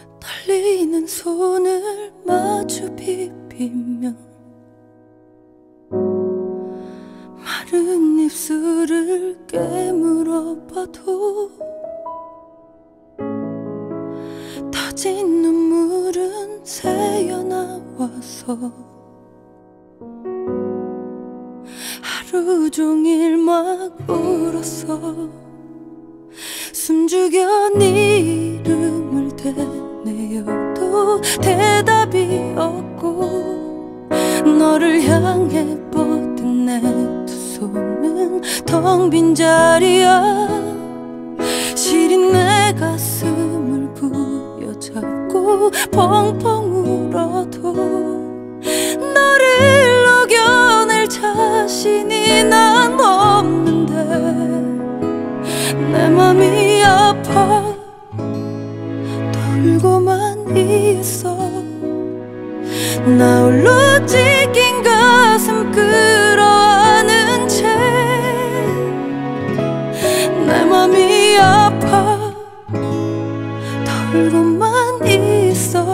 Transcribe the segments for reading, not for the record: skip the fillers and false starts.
떨리는 손을 마주 비비며 마른 입술을 깨물어봐도 터진 눈물은 새어나와서 하루 종일 막 울었어. 숨죽여 네 이름을 되뇌어도 대답이 없고 너를 향해 뻗은 내 두 손은 텅 빈 자리야. 시린 내 가슴을 부여잡고 펑펑 울어도 너를 녹여낼 자신이 난 없는데 내 맘이 아파 돌고만 있어. 나 홀로 찢긴 가슴 끌어안은 채 내 맘이 아파 돌고만 있어.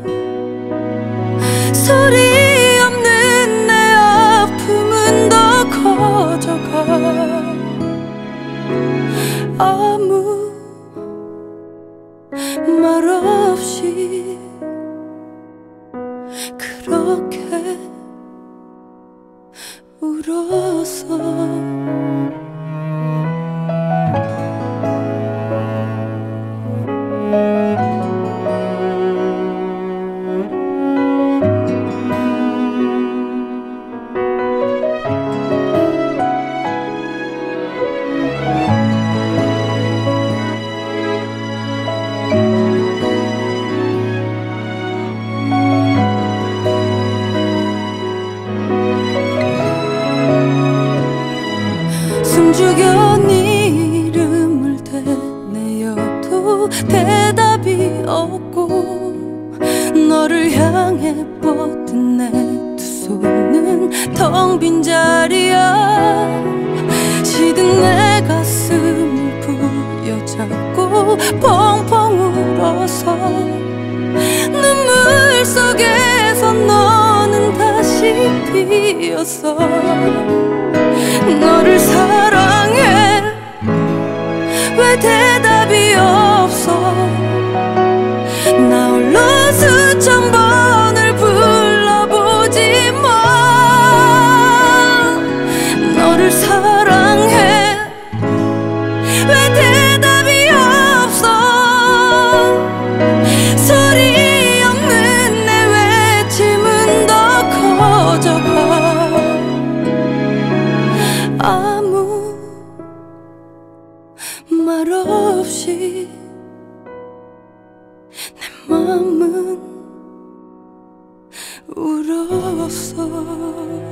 소리 없는 내 아픔은 더 커져가 아무 말 없이 그렇게 울었어. 숨죽여 네 이름을 되뇌어도 대답이 없고 너를 향해 뻗은 내 두 손은 텅 빈 자리야. 시든 내 가슴을 부여잡고 펑펑 울어서 눈물 속에서 너는 다시 피었어. 너를 사랑해 왜 대답이 없어. 나 홀로 수천 번을 불러보지만 너를 사랑해 왜 대답이 없어. 소리 없는 내 외침은 더 커져가 아무 말 없이 내 맘은 울었어.